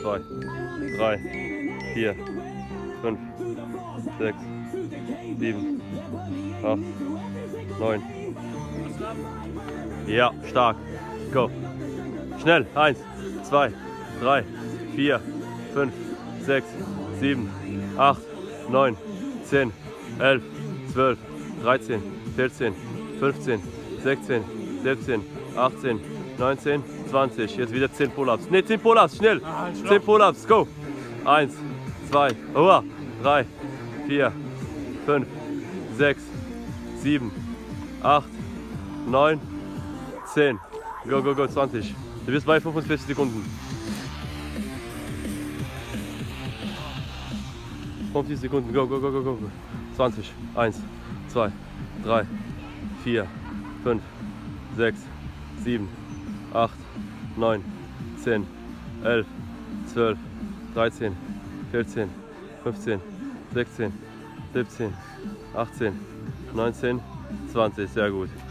2, 3, 4, 5, 6, 7, 8, 9. Ja, stark. Go. Schnell. 1, 2, 3, 4, 5, 6, 7, 8, 9, 10, 11, 12, 13, 14, 15, 16, 17, 18, 19, 20. Jetzt wieder 10 Pull-Ups. Ne, 10 Pull-Ups, schnell. 10 Pull-Ups, go. 1, 2, 3, 4, 5, 6, 7, 8, 9, 10. Go, go, go, 20. Du bist bei 45 Sekunden. 50 Sekunden, go, go, go, go, go. 20. 1, 2, 3, 4, 5, 6, 7, 8, 9, 10, 11, 12, 13, 14, 15, 16, 17, 18, 19, 20. Sehr gut.